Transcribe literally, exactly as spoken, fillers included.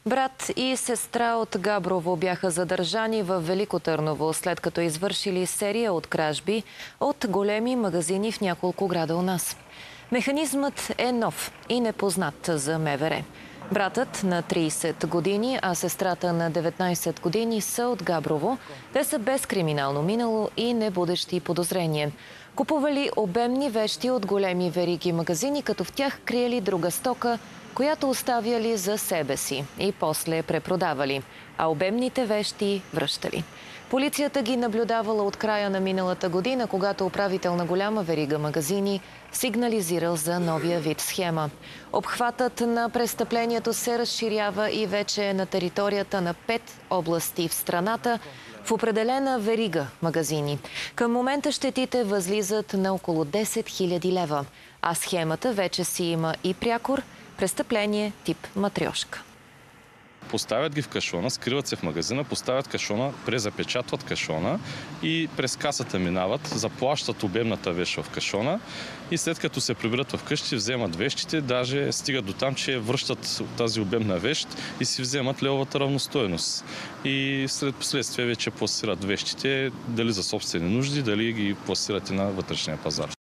Брат и сестра от Габрово бяха задържани в Велико Търново, след като извършили серия от кражби от големи магазини в няколко града у нас. Механизмът е нов и непознат за МВР. Братът на трийсет години, а сестрата на деветнайсет години са от Габрово. Те са без криминално минало и не будещи подозрение. Купували обемни вещи от големи вериги магазини, като в тях криели друга стока, която оставяли за себе си и после препродавали, а обемните вещи връщали. Полицията ги наблюдавала от края на миналата година, когато управител на голяма верига магазини сигнализирал за новия вид схема. Обхватът на престъплението се разширява и вече е на територията на пет области в страната в определена верига магазини. Към момента щетите възлизат на около десет хиляди лева, а схемата вече си има и прякор – престъпление тип матрешка. Поставят ги в кашона, скриват се в магазина, поставят кашона, презапечатват кашона и през касата минават, заплащат обемната вещ в кашона и след като се приберат в къщи, вземат вещите, даже стигат до там, че връщат тази обемна вещ и си вземат левовата равностойност. И след последствие вече пласират вещите, дали за собствени нужди, дали ги пласират и на вътрешния пазар.